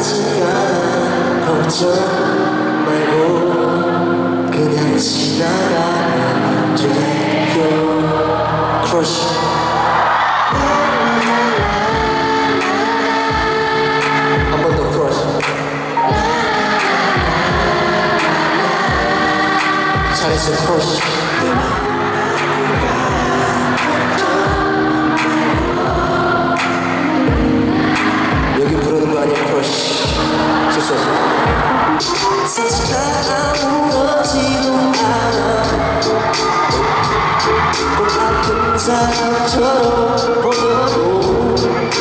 하지만 걱정 말고 그냥 지나가면 돼요. Crush. 한 번 더 Crush. 잘했어 Crush. 여기 부르는 거 아니야 Crush. 됐어. 사실 다 아무렇지도 않아. 꼭 아픈 사람처럼 보여도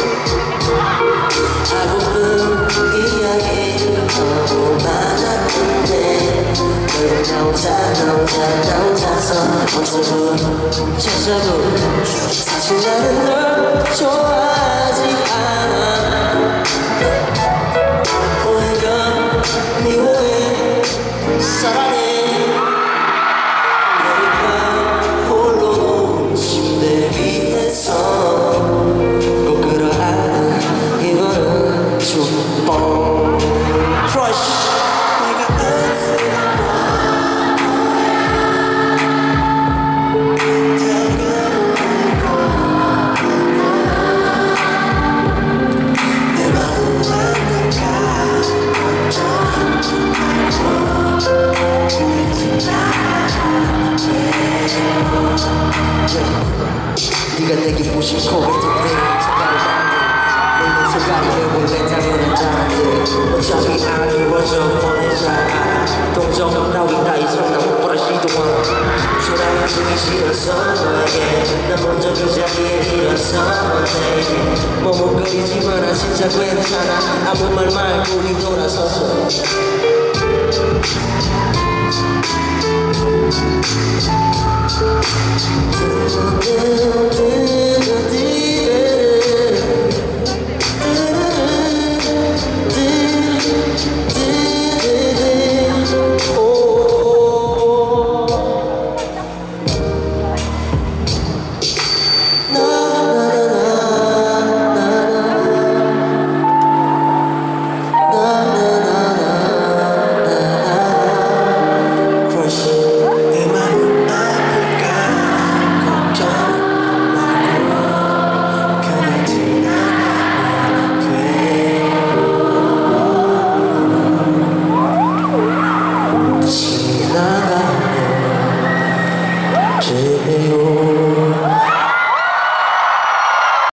알고는 이야기를 하고 많았는데 결국 나 혼자서 모습을 찾아도 사실 나는 널 좋아하지 않아. 오히려 미워해 사랑해. 너희가 홀로 침대 위에서 꼭 끌어안은 이거는 축복. Crush. 네가 내게 무심코 했던데 너는 손가락을 몰래 당연한 자한테 어차피 안 이루어져 뻔했잖아. 동정 따위 손나 못 버리지도 않아. 초라해지기 싫어서 너에게 난 먼저 그 자리에 일어서 머뭇거리지만 난 진짜 괜찮아. 아무 말 말고 뒤돌아서서 내 어디